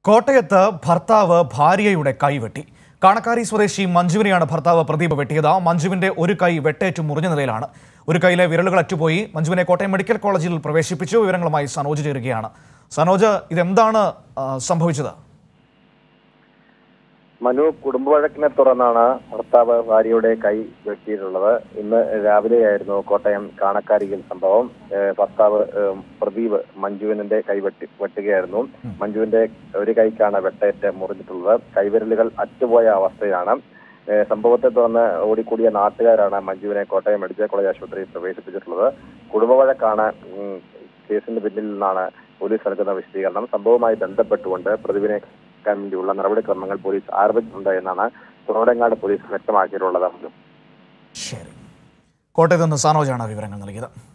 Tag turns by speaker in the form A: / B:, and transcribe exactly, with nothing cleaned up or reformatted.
A: കോട്ടയത്ത് ഭർത്താവ് ഭാര്യയുടെ കൈവെട്ടി. കാണക്കാരി സ്വദേശി മഞ്ജുവിനെയാണ് ഭർത്താവ് പ്രദീപ് വെട്ടിയത്. മഞ്ജുവിന്റെ ഒരു കൈ വെട്ടേറ്റ് മുറിഞ്ഞ നിലയിലാണ്. ഒരു കൈയിലെ വിരലുകൾ അറ്റുപോയി. മഞ്ജുവിനെ കോട്ടയം മെഡിക്കൽ കോളേജിൽ പ്രവേശിപ്പിച്ചു. വിവരങ്ങളുമായി സനോജ് ചേരുകയാണ്. സനോജ്, ഇതെന്താണ് സംഭവിച്ചത്?
B: മനു, കുടുംബവഴക്കിനെ തുടർന്നാണ് ഭർത്താവ് ഭാര്യയുടെ കൈ വെട്ടിയിട്ടുള്ളത്. ഇന്ന് രാവിലെയായിരുന്നു കോട്ടയം കാണക്കാരിയിൽ സംഭവം. ഭർത്താവ് പ്രദീപ് മഞ്ജുവിനെ കൈ വെട്ടി വെട്ടുകയായിരുന്നു. മഞ്ജുവിന്റെ ഒരു കൈക്കാണ് വെട്ടേറ്റ് മുറിഞ്ഞിട്ടുള്ളത്. കൈവിരലുകൾ അറ്റുപോയ അവസ്ഥയാണ്. സംഭവത്തെ തുടർന്ന് ഓടിക്കൂടിയ നാട്ടുകാരാണ് മഞ്ജുവിനെ കോട്ടയം മെഡിക്കൽ കോളേജ് ആശുപത്രിയിൽ പ്രവേശിപ്പിച്ചിട്ടുള്ളത്. കുടുംബവഴക്കാണ് കേസിന് പിന്നിൽ നിന്നാണ് പോലീസ് നൽകുന്ന വിശദീകരണം. സംഭവവുമായി ബന്ധപ്പെട്ടുകൊണ്ട് പ്രതിവിനെ വേണ്ടിയുള്ള നടപടിക്രമങ്ങൾ പോലീസ് ആരംഭിച്ചിട്ടുണ്ട് എന്നാണ് കുറവടങ്ങാട് പോലീസ് വ്യക്തമാക്കിയിട്ടുള്ളത്.
A: ശരി, കോട്ടയത്ത് നിന്ന് സനോജാണ് വിവരങ്ങൾ നൽകിയത്.